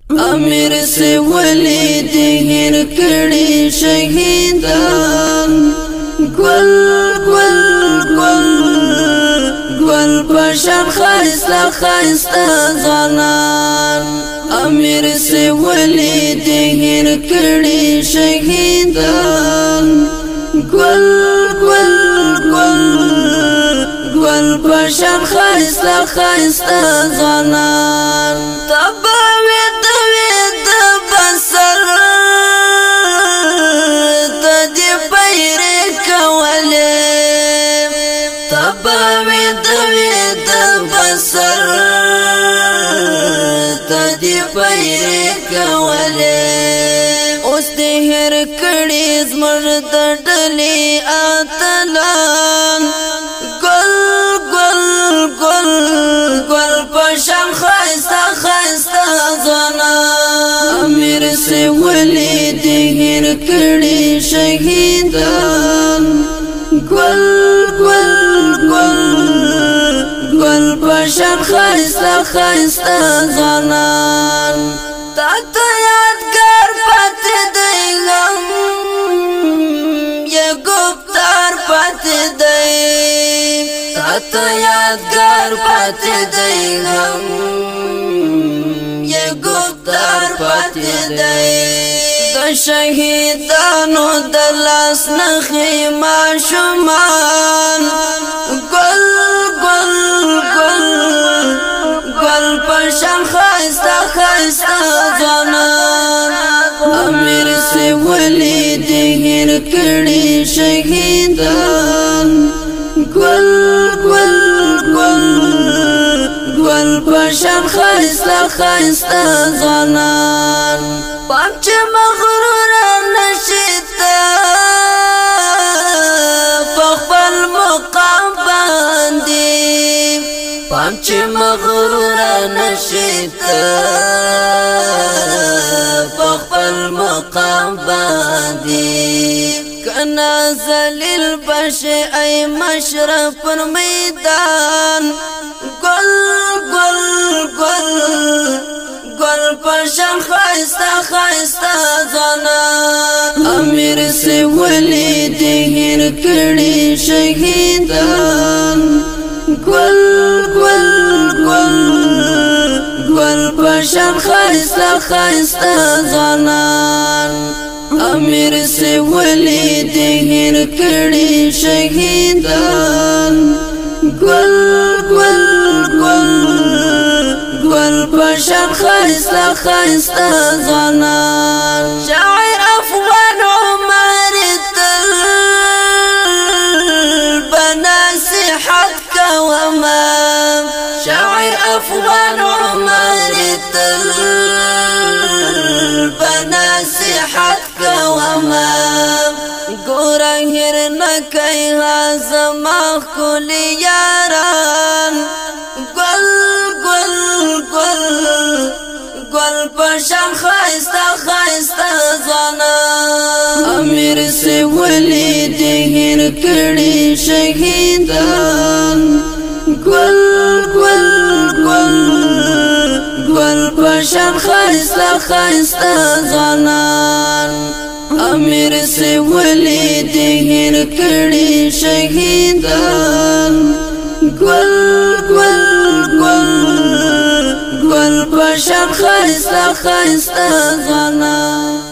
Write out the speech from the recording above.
امیر سے ولی دی هیر کړي شهیدان ګل ګل ګل ګل پشان خایسته خایسته ځوانان امیر سے ولی دی هیر کړي شهیدان ګل ګل ګل ګل پشان خایسته خایسته ځوانان اوس دې هر کړي زمر د ډلې اتلان ګل ګل ګل ګل پشان خایسته خایسته ځوانان امیر سے ولی دې هر کړي شهیدان ګل ګل ګل ګل پشان خایسته خایسته ځوانان تا یادګار پاتې دی غم یا ګفتار پاتې دی تا یادګار پاتې دی غم یا ګفتار پاتې دی د شهیدانو د لاس نخې ماشومان ګل ګل ګل ګل پشان خایسته خایسته ځوانان امیر سے ولی دی هیر کړي شهیدان ګل ګل ګل ګل پشان خایسته خایسته ځوانان پنځ مغرور نشیتا په خپل مقام باندې پنځ مغرور نشیتا په خپل مقام باندې کنا ذلیل بشه ای مشرف پر میدان ګل ګل ګل ګل پشان خایسته خایسته ځوانان امیر سے ولی دی هیر کړي شهیدان ګل ګل ګل ګل پشان خایسته خایسته ځوانان امیر سے ولی دی هیر کړي شهیدان ګل ګل ګل ګل پشان خایسته خایسته ځوانان شاعر افغان عمر تل بنصیحت کوما شاعر افغان عمر تل بنصیحت کوما ګوره هیر نکي زما خپل یاران ګل ګل ګل ګل پشان خایسته خایسته ځوانان امیر سے ولی دی هیر کړي شهیدان ګل ګل ګل ګل پشان خایسته خایسته ځوانان امیر سے ولی دی هیر کړي شهیدان ګل ګل ګل ګل پشان خایسته خایسته ځوانان